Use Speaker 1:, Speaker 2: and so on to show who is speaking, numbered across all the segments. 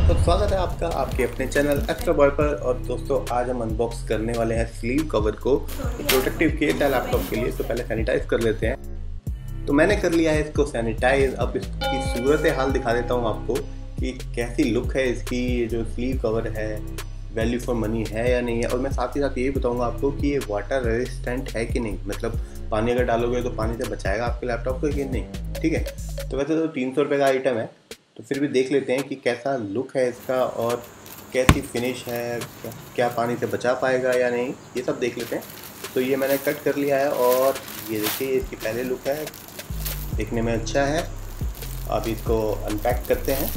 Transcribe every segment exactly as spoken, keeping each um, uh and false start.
Speaker 1: तो स्वागत है आपका आपके अपने चैनल एक्स्ट्रा बॉय पर। और दोस्तों आज हम अनबॉक्स करने वाले हैं स्लीव कवर को। प्रोटेक्टिव केस है लैपटॉप के लिए, तो पहले सैनिटाइज कर लेते हैं। तो मैंने कर लिया है इसको सैनिटाइज। अब इसकी सूरत हाल दिखा देता हूँ आपको कि कैसी लुक है इसकी। जो स्लीव कवर है वैल्यू फॉर मनी है या नहीं है, और मैं साथ ही साथ ये बताऊँगा आपको कि ये वाटर रेजिस्टेंट है कि नहीं, मतलब पानी अगर डालोगे तो पानी से बचाएगा आपके लैपटॉप को कि नहीं। ठीक है, तो वैसे तो तीन सौ रुपये का आइटम है, तो फिर भी देख लेते हैं कि कैसा लुक है इसका और कैसी फिनिश है, क्या, क्या पानी से बचा पाएगा या नहीं, ये सब देख लेते हैं। तो ये मैंने कट कर लिया है और ये देखिए इसकी पहले लुक है, देखने में अच्छा है। अब इसको अनपैक करते हैं।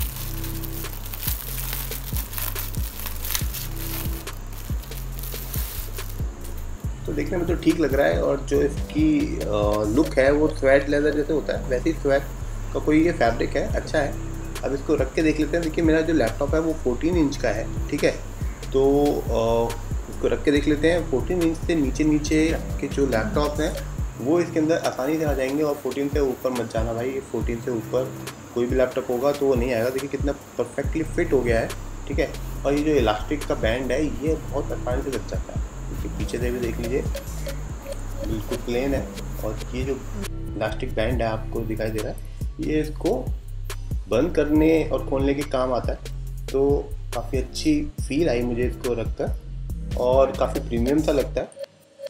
Speaker 1: तो देखने में तो ठीक लग रहा है, और जो इसकी लुक है वो स्वेट लेदर जैसे होता है वैसे ही स्वेट का कोई ये फैब्रिक है, अच्छा है। अब इसको रख के देख लेते हैं। देखिए मेरा जो लैपटॉप है वो चौदह इंच का है, ठीक है। तो इसको रख के देख लेते हैं। चौदह इंच से नीचे नीचे के जो लैपटॉप हैं वो इसके अंदर आसानी से आ जाएंगे, और चौदह से ऊपर मत जाना भाई। ये चौदह से ऊपर कोई भी लैपटॉप होगा तो वो नहीं आएगा। देखिए कितना परफेक्टली फिट हो गया है, ठीक है। और ये जो इलास्टिक का बैंड है ये बहुत आसानी से लग जाता है। इसके पीछे से भी देख लीजिए बिल्कुल प्लेन है, और ये जो इलास्टिक बैंड है आपको दिखाई दे रहा है, ये इसको बंद करने और खोलने के काम आता है। तो काफ़ी अच्छी फील आई मुझे इसको रखकर, और काफ़ी प्रीमियम सा लगता है।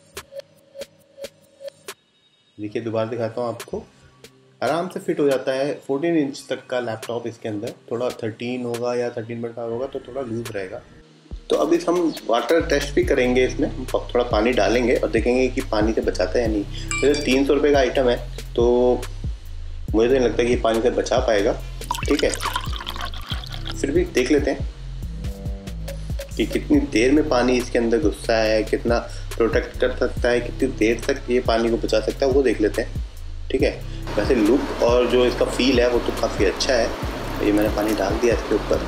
Speaker 1: देखिए दोबारा दिखाता हूँ आपको, आराम से फिट हो जाता है। चौदह इंच तक का लैपटॉप इसके अंदर, थोड़ा तेरह होगा या तेरह पॉइंट फाइव होगा तो थोड़ा लूज रहेगा। तो अब इस हम वाटर टेस्ट भी करेंगे इसमें। हम थोड़ा पानी डालेंगे और देखेंगे कि पानी से बचाता है या नहीं। वैसे तीन सौ रुपये का आइटम है तो मुझे तो नहीं लगता कि ये पानी से बचा पाएगा, ठीक है। फिर भी देख लेते हैं कि कितनी देर में पानी इसके अंदर घुसता है, कितना प्रोटेक्ट कर सकता है, कितनी देर तक ये पानी को बचा सकता है, वो देख लेते हैं, ठीक है। वैसे लुक और जो इसका फील है वो तो काफ़ी अच्छा है। तो ये मैंने पानी डाल दिया इसके ऊपर।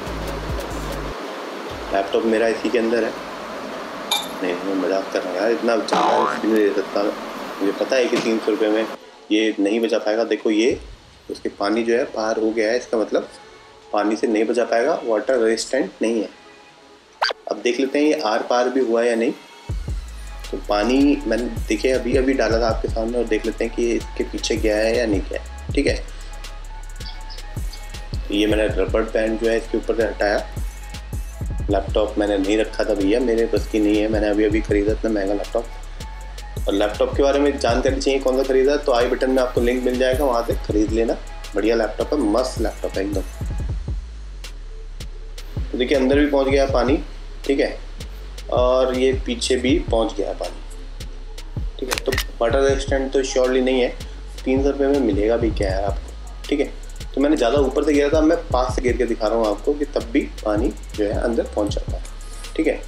Speaker 1: लैपटॉप मेरा इसी के अंदर है। नहीं मैं मजाक कर रहा हूँ यार, इतना ज़्यादा नहीं दे सकता। मुझे पता है कि तीन सौ रुपये में ये नहीं बचा पाएगा। देखो ये उसके पानी जो है पार हो गया है, इसका मतलब पानी से नहीं बचा पाएगा, वाटर रेजिस्टेंट नहीं है। अब देख लेते हैं ये आर पार भी हुआ है या नहीं। तो पानी मैंने देखिए अभी अभी डाला था आपके सामने, और देख लेते हैं कि ये इसके पीछे गया है या नहीं गया है, ठीक है। ये मैंने रबड़ बैंड जो है इसके ऊपर से हटाया। लैपटॉप मैंने नहीं रखा था भैया, मेरे बस की नहीं है। मैंने अभी अभी खरीदा इतना महंगा लैपटॉप। और लैपटॉप के बारे में जानकारी चाहिए कौन सा खरीदा, तो आई बटन में आपको लिंक मिल जाएगा, वहाँ से खरीद लेना। बढ़िया लैपटॉप है, मस्त लैपटॉप है एकदम। तो देखिए अंदर भी पहुँच गया पानी, ठीक है, और ये पीछे भी पहुँच गया पानी, ठीक है। तो वाटर रेजिस्टेंट तो श्योरली नहीं है। तीन सौ रुपये में मिलेगा भी क्या है आपको, ठीक है। तो मैंने ज़्यादा ऊपर से गिरा था, मैं पास से गिर के दिखा रहा हूँ आपको कि तब भी पानी जो है अंदर पहुँच जाता है, ठीक है।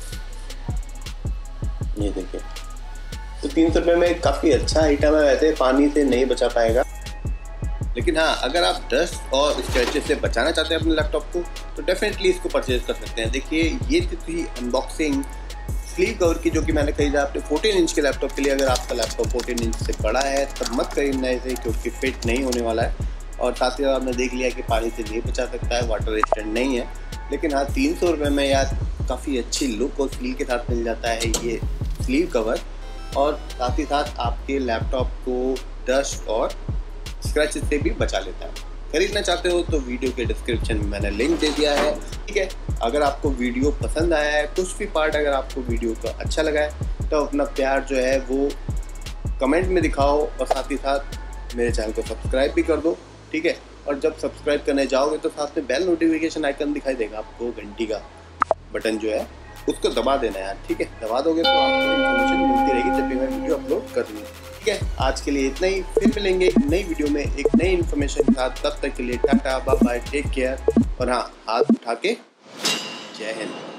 Speaker 1: ये देखिए, तो तीन सौ रुपये में काफ़ी अच्छा आइटम है। वैसे पानी से नहीं बचा पाएगा, लेकिन हाँ अगर आप डस्ट और स्क्रैचेस से बचाना चाहते हैं अपने लैपटॉप को तो डेफिनेटली इसको परचेज कर सकते हैं। देखिए ये थी अनबॉक्सिंग स्लीव कवर की, जो कि मैंने खरीदा अपने चौदह इंच के लैपटॉप के लिए। अगर आपका लैपटॉप चौदह इंच से बड़ा है तब मत खरीदना इसे, क्योंकि फिट नहीं होने वाला है। और साथ ही साथ आपने देख लिया कि पानी से नहीं बचा सकता है, वाटर रेजिस्टेंट नहीं है। लेकिन हाँ तीन सौ रुपये में यार काफ़ी अच्छी लुक और फील के साथ मिल जाता है ये स्लीव कवर, और साथ ही साथ आपके लैपटॉप को डस्ट और स्क्रैच से भी बचा लेता है। खरीदना चाहते हो तो वीडियो के डिस्क्रिप्शन में मैंने लिंक दे दिया है, ठीक है। अगर आपको वीडियो पसंद आया है, कुछ भी पार्ट अगर आपको वीडियो का अच्छा लगा है तो अपना प्यार जो है वो कमेंट में दिखाओ, और साथ ही साथ मेरे चैनल को सब्सक्राइब भी कर दो, ठीक है। और जब सब्सक्राइब करने जाओगे तो साथ में बेल नोटिफिकेशन आइकन दिखाई देगा आपको, घंटी का बटन जो है उसको दबा देना है यार, ठीक है। दबा दोगे तो आपको इन्फॉर्मेशन मिलती रहेगी जब भी मैं वीडियो अपलोड कर दूँ, ठीक है। आज के लिए इतना ही, फिर मिलेंगे एक नई वीडियो में एक नई इन्फॉर्मेशन के साथ। तब तक के लिए tata bye bye, take care, और हाँ हाथ उठा के जय हिंद।